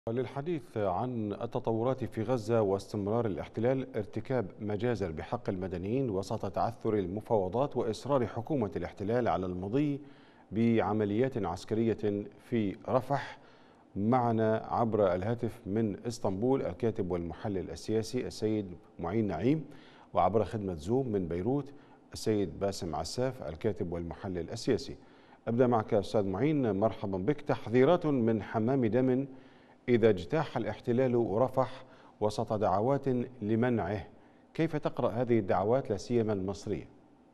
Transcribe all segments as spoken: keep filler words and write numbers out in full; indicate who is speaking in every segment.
Speaker 1: للحديث عن التطورات في غزة واستمرار الاحتلال ارتكاب مجازر بحق المدنيين وسط تعثر المفاوضات وإصرار حكومة الاحتلال على المضي بعمليات عسكرية في رفح. معنا عبر الهاتف من اسطنبول الكاتب والمحلل السياسي السيد معين نعيم، وعبر خدمة زوم من بيروت السيد باسم عساف الكاتب والمحلل السياسي. أبدأ معك أستاذ معين، مرحبا بك. تحذيرات من حمام دم إذا اجتاح الاحتلال رفح وسط دعوات لمنعه، كيف تقرأ هذه الدعوات لا سيما المصرية؟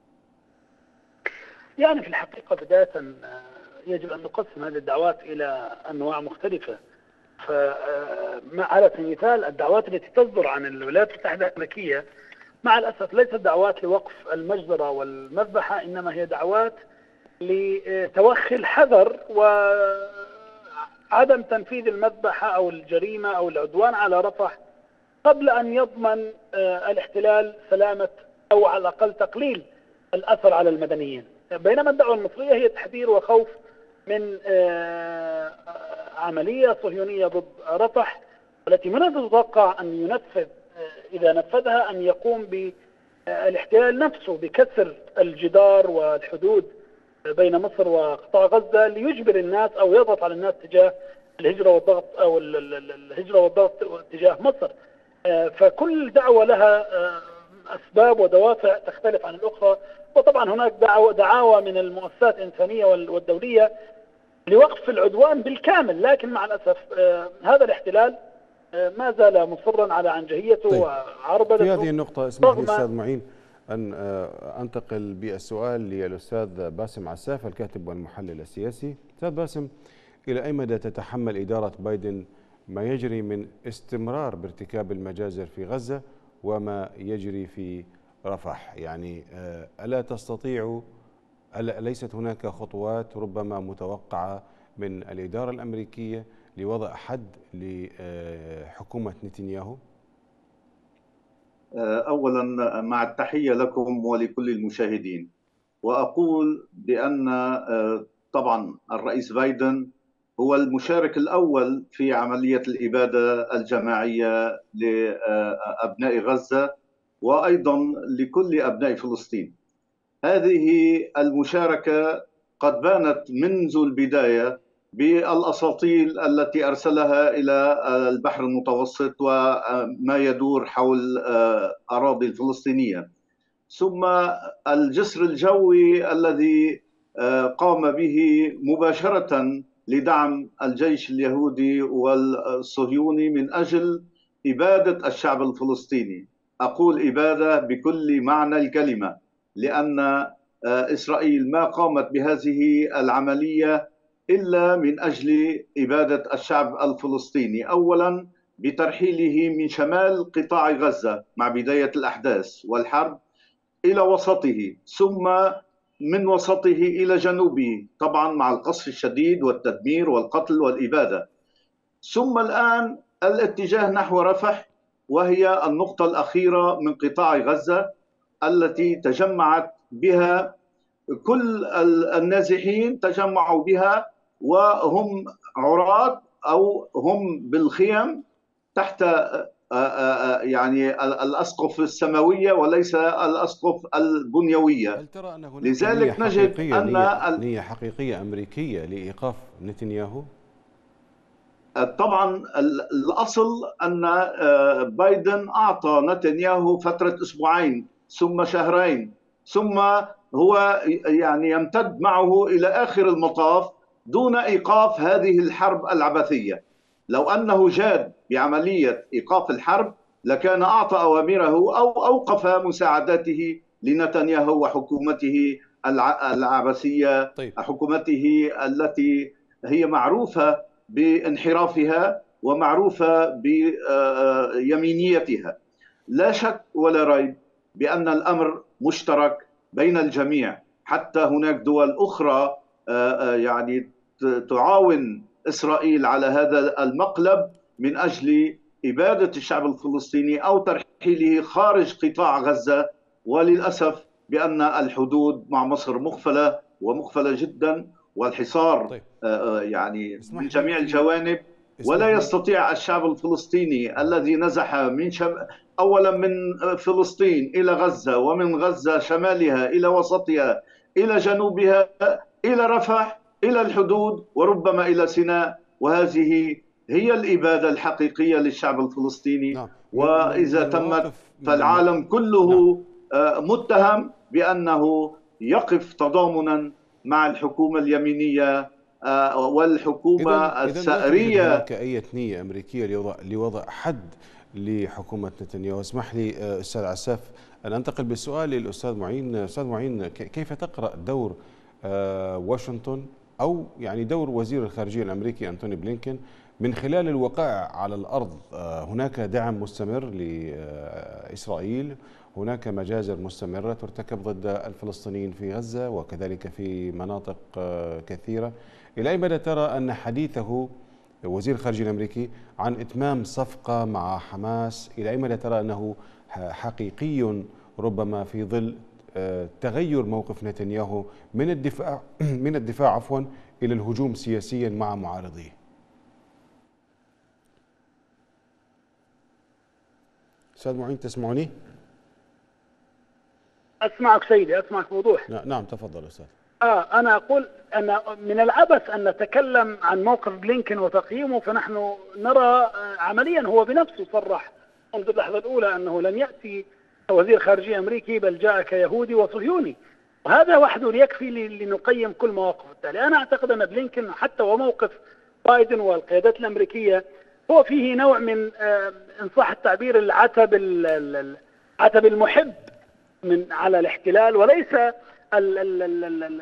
Speaker 2: يعني في الحقيقة بداية يجب أن نقسم هذه الدعوات إلى أنواع مختلفة. فعلى سبيل المثال الدعوات التي تصدر عن الولايات المتحدة الأمريكية مع الأسف ليست دعوات لوقف المجزرة والمذبحة، إنما هي دعوات لتوخي الحذر وعدم تنفيذ المذبحة أو الجريمة أو العدوان على رفح قبل أن يضمن الاحتلال سلامة أو على الأقل تقليل الأثر على المدنيين. بينما الدعوة المصرية هي تحذير وخوف من عملية صهيونية ضد رفح، والتي من المتوقع أن ينفذ إذا نفذها أن يقوم بالاحتلال نفسه بكسر الجدار والحدود بين مصر وقطاع غزة ليجبر الناس أو يضغط على الناس تجاه الهجرة والضغط أو الهجرة والضغط تجاه مصر. فكل دعوة لها أسباب ودوافع تختلف عن الأخرى، وطبعا هناك دعاوى من المؤسسات الإنسانية والدولية لوقف العدوان بالكامل، لكن مع الأسف هذا الاحتلال ما زال مصرا على عنجهيته.
Speaker 1: طيب.
Speaker 2: وعربدته.
Speaker 1: في هذه النقطة اسمح لي أستاذ معين أن أنتقل بالسؤال للأستاذ باسم عساف الكاتب والمحلل السياسي. أستاذ باسم، إلى أي مدى تتحمل إدارة بايدن ما يجري من استمرار بارتكاب المجازر في غزة وما يجري في رفح؟ يعني ألا تستطيع، أليست هناك خطوات ربما متوقعة من الإدارة الأمريكية لوضع حد لحكومة نتنياهو؟
Speaker 3: أولا مع التحية لكم ولكل المشاهدين، وأقول بأن طبعا الرئيس بايدن هو المشارك الأول في عملية الإبادة الجماعية لأبناء غزة وأيضا لكل أبناء فلسطين. هذه المشاركة قد بانت منذ البداية بالأساطيل التي أرسلها إلى البحر المتوسط وما يدور حول أراضي الفلسطينية، ثم الجسر الجوي الذي قام به مباشرة لدعم الجيش اليهودي والصهيوني من أجل إبادة الشعب الفلسطيني. أقول إبادة بكل معنى الكلمة، لأن إسرائيل ما قامت بهذه العملية إلا من أجل إبادة الشعب الفلسطيني، أولا بترحيله من شمال قطاع غزة مع بداية الأحداث والحرب إلى وسطه، ثم من وسطه إلى جنوبه، طبعا مع القصف الشديد والتدمير والقتل والإبادة، ثم الآن الاتجاه نحو رفح، وهي النقطة الأخيرة من قطاع غزة التي تجمعت بها كل النازحين، تجمعوا بها وهم عراة أو هم بالخيم تحت يعني الأسقف السماوية وليس الأسقف البنيوية.
Speaker 1: هل ترى أن هناك
Speaker 3: لذلك
Speaker 1: نية
Speaker 3: نجد
Speaker 1: حقيقية
Speaker 3: أن
Speaker 1: نية حقيقية أمريكية لإيقاف نتنياهو؟
Speaker 3: طبعا الأصل أن بايدن أعطى نتنياهو فترة أسبوعين ثم شهرين، ثم هو يعني يمتد معه إلى آخر المطاف دون إيقاف هذه الحرب العبثية. لو أنه جاد بعملية إيقاف الحرب لكان أعطى أوامره أو أوقف مساعداته لنتنياهو وحكومته العبثية.
Speaker 1: طيب.
Speaker 3: حكومته التي هي معروفة بانحرافها ومعروفة بيمينيتها. لا شك ولا ريب بأن الأمر مشترك بين الجميع، حتى هناك دول أخرى يعني تعاون إسرائيل على هذا المقلب من أجل إبادة الشعب الفلسطيني أو ترحيله خارج قطاع غزة. وللأسف بأن الحدود مع مصر مقفلة ومقفلة جدا، والحصار
Speaker 1: طيب.
Speaker 3: يعني من
Speaker 1: جميع
Speaker 3: الجوانب ولا يستطيع الشعب الفلسطيني الذي نزح من شم... أولا من فلسطين إلى غزة، ومن غزة شمالها إلى وسطها إلى جنوبها إلى رفح إلى الحدود وربما إلى سيناء، وهذه هي الإبادة الحقيقية للشعب الفلسطيني.
Speaker 1: نعم.
Speaker 3: وإذا
Speaker 1: من
Speaker 3: تمت
Speaker 1: من
Speaker 3: فالعالم كله
Speaker 1: نعم.
Speaker 3: متهم بأنه يقف تضامنا مع الحكومة اليمينية والحكومة
Speaker 1: إذن لا توجد
Speaker 3: الثأرية.
Speaker 1: هناك أي نية أمريكية لوضع, لوضع حد لحكومة نتنياهو. اسمح لي أستاذ عساف أن أنتقل بالسؤال للأستاذ معين. أستاذ معين، كيف تقرأ دور واشنطن أو يعني دور وزير الخارجية الأمريكي أنتوني بلينكين من خلال الوقائع على الأرض؟ هناك دعم مستمر لإسرائيل، هناك مجازر مستمرة ترتكب ضد الفلسطينيين في غزة وكذلك في مناطق كثيرة. إلى أي مدى ترى أن حديثه وزير الخارجية الأمريكي عن إتمام صفقة مع حماس، إلى أي مدى ترى أنه حقيقي ربما في ظل تغير موقف نتنياهو من الدفاع من الدفاع عفوا إلى الهجوم سياسيا مع معارضيه؟ أستاذ معين تسمعني؟
Speaker 2: أسمعك سيدي، أسمعك بوضوح.
Speaker 1: نعم تفضل أستاذ.
Speaker 2: آه أنا أقول أن من العبث أن نتكلم عن موقف بلينكين وتقييمه، فنحن نرى عمليا هو بنفسه صرح منذ اللحظة الأولى أنه لم يأتي وزير خارجية أمريكي بل جاء كيهودي وصهيوني، وهذا وحده يكفي لنقيم كل مواقف التالي. أنا أعتقد أن بلينكين حتى وموقف بايدن والقيادات الأمريكية هو فيه نوع من إن صح التعبير العتب العتب المحب من على الاحتلال، وليس ال ال ال ال ال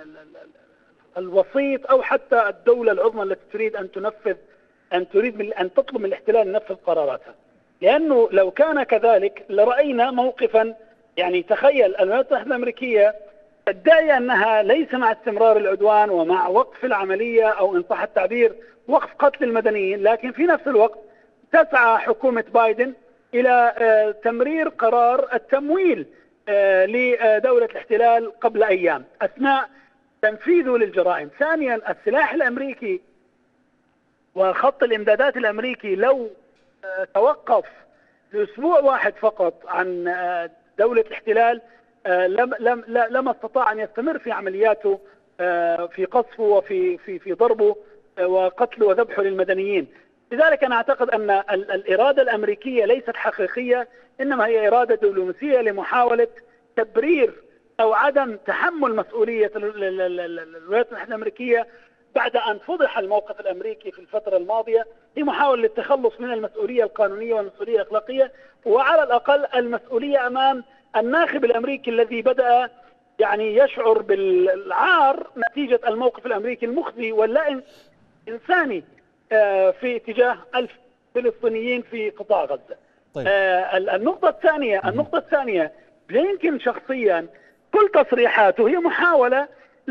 Speaker 2: الوسيط أو حتى الدولة العظمى التي تريد أن تنفذ أن تريد من أن تطلب من الاحتلال ينفذ قراراتها. لأنه لو كان كذلك لرأينا موقفا، يعني تخيل الولايات المتحدة الأمريكية تدعي أنها ليس مع استمرار العدوان ومع وقف العملية أو إن صح التعبير وقف قتل المدنيين، لكن في نفس الوقت تسعى حكومة بايدن إلى تمرير قرار التمويل لدولة الاحتلال قبل أيام أثناء تنفيذه للجرائم. ثانيا، السلاح الأمريكي وخط الإمدادات الأمريكي لو توقف لأسبوع واحد فقط عن دولة الاحتلال لم لم لما استطاع أن يستمر في عملياته في قصفه وفي في في ضربه وقتله وذبحه للمدنيين. لذلك أنا أعتقد أن الإرادة الأمريكية ليست حقيقية، إنما هي إرادة دبلوماسية لمحاولة تبرير أو عدم تحمل مسؤولية الولايات المتحدة الأمريكية بعد أن فضح الموقف الأمريكي في الفترة الماضية، في محاولة للتخلص من المسؤولية القانونية والمسؤولية الأخلاقية، وعلى الأقل المسؤولية أمام الناخب الأمريكي الذي بدأ يعني يشعر بالعار نتيجة الموقف الأمريكي المخزي واللا إنساني في اتجاه الفلسطينيين في قطاع غزة. طيب. النقطة الثانية النقطة الثانية بلينكين شخصيا كل تصريحاته هي محاولة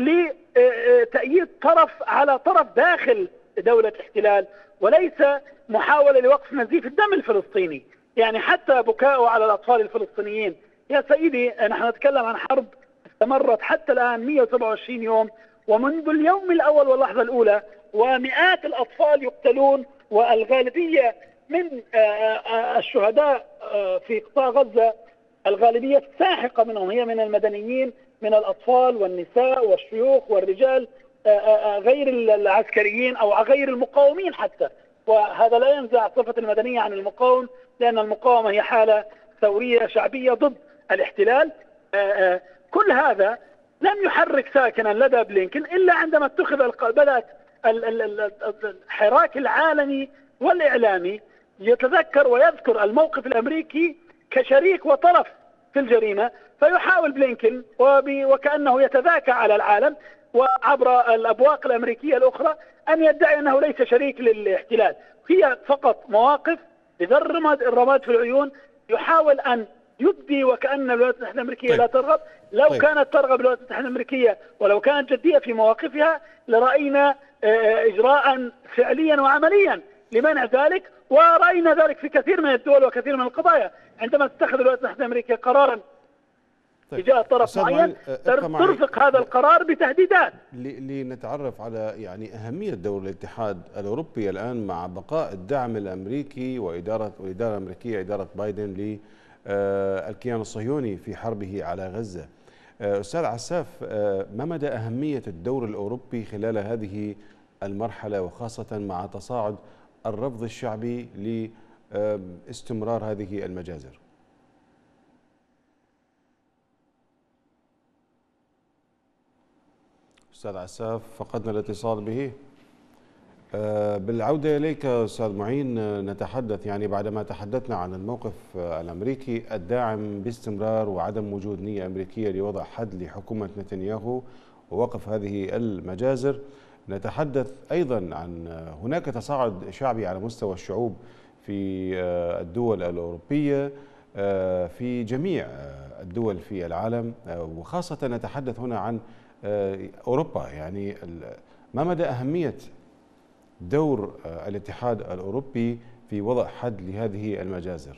Speaker 2: لتأييد طرف على طرف داخل دولة الاحتلال، وليس محاولة لوقف نزيف الدم الفلسطيني. يعني حتى بكاؤه على الأطفال الفلسطينيين، يا سيدي نحن نتكلم عن حرب استمرت حتى الآن مئة وسبعة وعشرين يوم، ومنذ اليوم الأول واللحظة الأولى ومئات الأطفال يقتلون، والغالبية من الشهداء في قطاع غزة الغالبية الساحقة منهم هي من المدنيين، من الأطفال والنساء والشيوخ والرجال غير العسكريين أو غير المقاومين حتى. وهذا لا ينزع صفة المدنية عن المقاوم، لأن المقاومة هي حالة ثورية شعبية ضد الاحتلال. كل هذا لم يحرك ساكنا لدى بلينكين إلا عندما اتخذ بدأت الحراك العالمي والإعلامي يتذكر ويذكر الموقف الأمريكي كشريك وطرف في الجريمة، فيحاول بلينكين وكأنه يتذاكى على العالم وعبر الأبواق الأمريكية الأخرى أن يدعي أنه ليس شريك للاحتلال. هي فقط مواقف لذر الرماد في العيون، يحاول أن يبدي وكأن الولايات المتحدة الأمريكية طيب. لا ترغب. لو طيب. كانت ترغب الولايات المتحدة الأمريكية ولو كانت جدية في مواقفها لرأينا إجراء فعليا وعمليا لمنع ذلك، ورأينا ذلك في كثير من الدول وكثير من القضايا. عندما تتخذ الولايات المتحدة الأمريكية قرارا تجاه طرف معين ترفق هذا القرار بتهديدات.
Speaker 1: لنتعرف على يعني أهمية دور الاتحاد الأوروبي الآن مع بقاء الدعم الأمريكي وإدارة والإدارة الأمريكية إدارة بايدن للكيان الصهيوني في حربه على غزة. أستاذ عساف، ما مدى أهمية الدور الأوروبي خلال هذه المرحلة وخاصة مع تصاعد الرفض الشعبي لاستمرار هذه المجازر؟ أستاذ عساف فقدنا الاتصال به. بالعودة إليك أستاذ معين، نتحدث يعني بعدما تحدثنا عن الموقف الأمريكي الداعم باستمرار وعدم وجود نية أمريكية لوضع حد لحكومة نتنياهو ووقف هذه المجازر، نتحدث أيضا عن هناك تصاعد شعبي على مستوى الشعوب في الدول الأوروبية في جميع الدول في العالم، وخاصة نتحدث هنا عن أوروبا. يعني ما مدى أهمية دور الاتحاد الأوروبي في وضع حد لهذه المجازر؟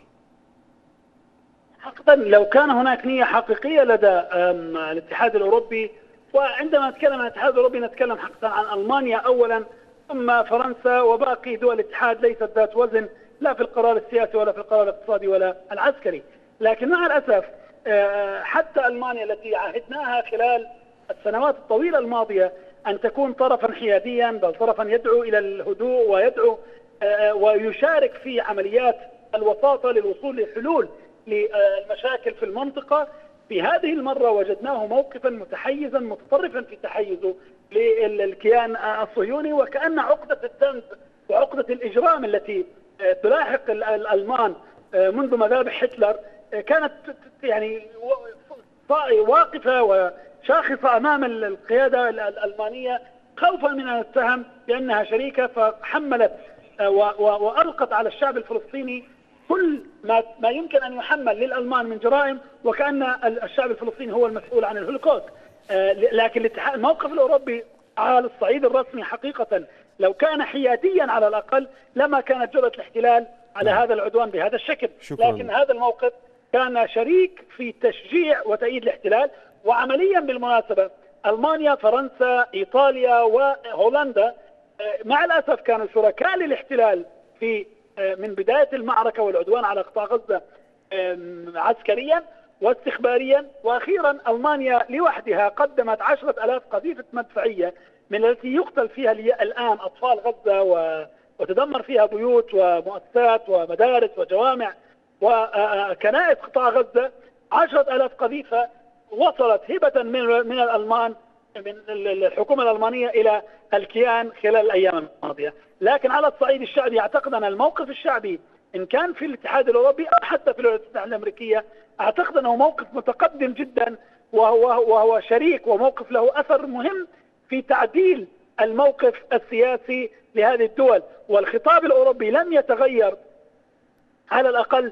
Speaker 2: حقيقة لو كان هناك نية حقيقية لدى الاتحاد الأوروبي، وعندما نتكلم عن الاتحاد الأوروبي نتكلم حقيقة عن ألمانيا أولا ثم فرنسا وباقي دول الاتحاد ليست ذات وزن لا في القرار السياسي ولا في القرار الاقتصادي ولا العسكري. لكن مع الأسف حتى ألمانيا التي عهدناها خلال السنوات الطويلة الماضية أن تكون طرفا حياديا بل طرفا يدعو إلى الهدوء ويدعو ويشارك في عمليات الوساطة للوصول لحلول للمشاكل في المنطقة، في هذه المرة وجدناه موقفا متحيزا متطرفا في تحيزه للكيان الصهيوني، وكأن عقدة الذنب وعقدة الإجرام التي تلاحق الألمان منذ مذابح هتلر كانت يعني واقفة وشاخصة أمام القيادة الألمانية خوفا من أن تتهم بأنها شريكة، فحملت وألقت على الشعب الفلسطيني كل ما ما يمكن أن يحمل للألمان من جرائم، وكأن الشعب الفلسطيني هو المسؤول عن الهولوكوست. لكن الموقف الأوروبي على الصعيد الرسمي حقيقة لو كان حياديا على الأقل لما كانت جرأة الاحتلال على هذا العدوان بهذا الشكل.
Speaker 1: شكرا.
Speaker 2: لكن هذا الموقف كان شريك في تشجيع وتأييد الاحتلال. وعمليا بالمناسبة ألمانيا، فرنسا، إيطاليا وهولندا مع الأسف كانوا شركاء للاحتلال في من بداية المعركة والعدوان على قطاع غزة عسكريا واستخباريا، وأخيرا ألمانيا لوحدها قدمت عشرة ألاف قذيفة مدفعية من التي يقتل فيها الآن أطفال غزة وتدمر فيها بيوت ومؤسسات ومدارس وجوامع وكنائس قطاع غزة. عشرة ألاف قذيفة وصلت هبة من من الألمان من الحكومة الألمانية إلى الكيان خلال الأيام الماضية. لكن على الصعيد الشعبي أعتقد أن الموقف الشعبي إن كان في الاتحاد الأوروبي أو حتى في الولايات المتحدة الأمريكية أعتقد أنه موقف متقدم جدا، وهو وهو شريك وموقف له أثر مهم في تعديل الموقف السياسي لهذه الدول. والخطاب الأوروبي لم يتغير على الأقل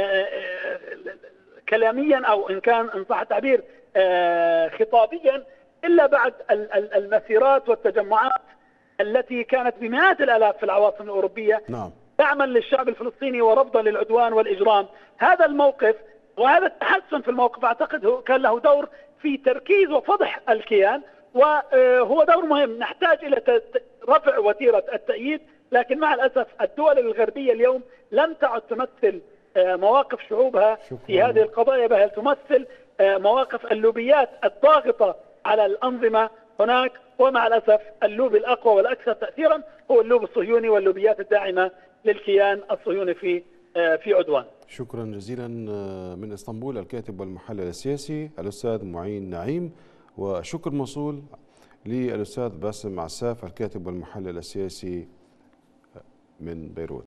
Speaker 2: كلاميا أو إن كان إن صح التعبير خطابيا إلا بعد المسيرات والتجمعات التي كانت بمئات الآلاف في العواصم الأوروبية.
Speaker 1: نعم.
Speaker 2: دعما للشعب الفلسطيني ورفضا للعدوان والإجرام. هذا الموقف وهذا التحسن في الموقف أعتقد كان له دور في تركيز وفضح الكيان، وهو دور مهم. نحتاج إلى رفع وتيرة التأييد، لكن مع الأسف الدول الغربية اليوم لم تعد تمثل مواقف شعوبها في هذه القضايا، بل تمثل مواقف اللوبيات الضاغطة على الأنظمة هناك. ومع الأسف اللوب الأقوى والأكثر تأثيرا هو اللوب الصهيوني واللوبيات الداعمة للكيان الصهيوني في في عدوان.
Speaker 1: شكرا جزيلا. من اسطنبول الكاتب والمحلل السياسي الأستاذ معين نعيم، وشكر موصول للأستاذ باسم عساف الكاتب والمحلل السياسي من بيروت.